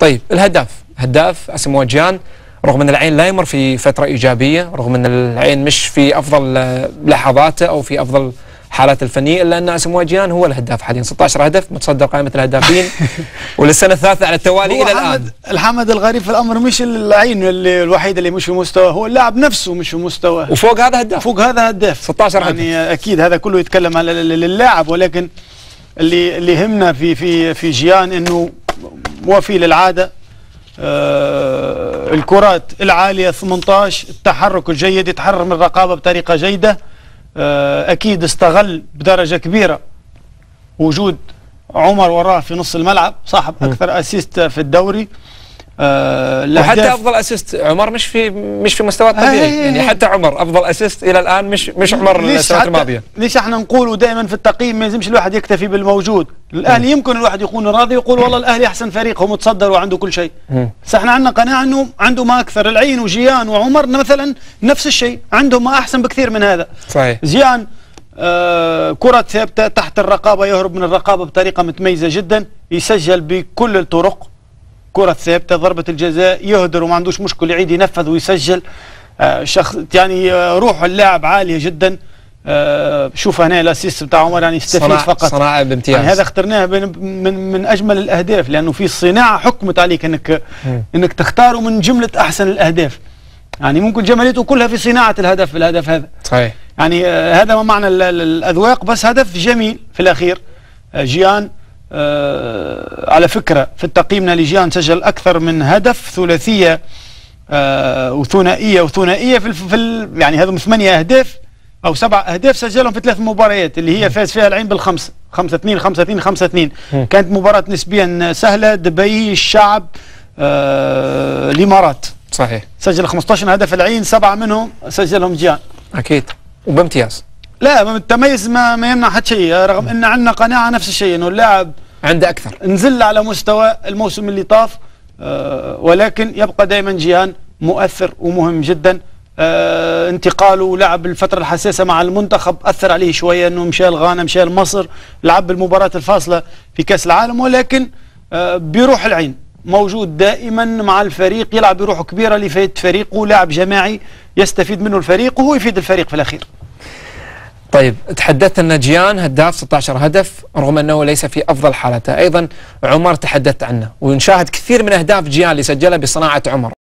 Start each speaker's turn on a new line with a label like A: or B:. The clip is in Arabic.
A: طيب هداف اسمه جيان، رغم ان العين لا يمر في فتره ايجابيه، رغم ان العين مش في افضل لحظاته او في افضل حالاته الفنيه، الا ان اسمه جيان هو الهداف حاليا، 16 هدف، متصدر قائمه الهدافين وللسنه الثالثه على التوالي الى الان.
B: الحمد الغريب في الامر مش العين الوحيد اللي مش في مستوى، هو اللاعب نفسه مش في مستوى،
A: وفوق هذا هداف،
B: فوق هذا هداف
A: 16 هدف.
B: يعني اكيد هذا كله يتكلم على اللاعب، ولكن اللي يهمنا في جيان انه وفي للعاده، الكرات العاليه 18، التحرك الجيد، يتحرر من الرقابه بطريقه جيده. اكيد استغل بدرجه كبيره وجود عمر وراه في نص الملعب، صاحب اكثر اسيست في الدوري.
A: وحتى افضل اسيست عمر مش في مستوى الطبيعي، يعني حتى عمر افضل اسيست الى الان مش عمر السنوات الماضيه.
B: ليش احنا نقولوا دائما في التقييم ما يلزمش الواحد يكتفي بالموجود، الاهلي يمكن الواحد يكون راضي ويقول والله الاهلي احسن فريق، هو متصدر وعنده كل شيء، بس احنا عندنا قناعه انه عنده ما اكثر. العين وجيان وعمر مثلا نفس الشيء، عندهم ما احسن بكثير من هذا.
A: صحيح.
B: جيان كرة ثابته تحت الرقابه، يهرب من الرقابه بطريقه متميزه جدا، يسجل بكل الطرق، كرة ثابته، ضربه الجزاء يهدر وما عندوش مشكل، يعيد ينفذ ويسجل. شخص يعني روح اللاعب عاليه جدا. شوف هنا الاسيست بتاع عمر، يعني يستفيد فقط،
A: صناعه بامتياز،
B: يعني هذا اخترناه من اجمل الاهداف، لانه في الصناعه حكمت عليك انك تختاره من جمله احسن الاهداف. يعني ممكن جماليته كلها في صناعه الهدف بالهدف هذا.
A: صحيح.
B: يعني هذا ما معنى الاذواق، بس هدف جميل في الاخير. جيان على فكره في تقييمنا لجيان سجل اكثر من هدف، ثلاثيه وثنائيه في يعني هذم 8 اهداف او 7 اهداف سجلهم في 3 مباريات اللي هي فاز فيها العين بالخمسه، 5-2 5-2 5-2. كانت مباراه نسبيا سهله، دبي، الشعب، الامارات.
A: صحيح.
B: سجل 15 هدف العين، 7 منهم سجلهم جيان.
A: اكيد وبامتياز.
B: لا التميز ما يمنع حد شيء، رغم ان عندنا قناعه نفس الشيء انه اللاعب
A: عنده اكثر،
B: نزل على مستوى الموسم اللي طاف، ولكن يبقى دائما جيان مؤثر ومهم جدا. انتقاله لعب الفتره الحساسه مع المنتخب اثر عليه شويه، انه مشى الغانا، مشى مصر، لعب المباراه الفاصله في كاس العالم، ولكن بيروح العين موجود دائما مع الفريق، يلعب بروحه كبيره ليفيد فريقه، لاعب جماعي يستفيد منه الفريق وهو يفيد الفريق في الاخير.
A: طيب تحدثت ان جيان هداف 16 هدف رغم انه ليس في افضل حالته، ايضا عمر تحدثت عنه، ونشاهد كثير من اهداف جيان اللي سجلها بصناعه عمر.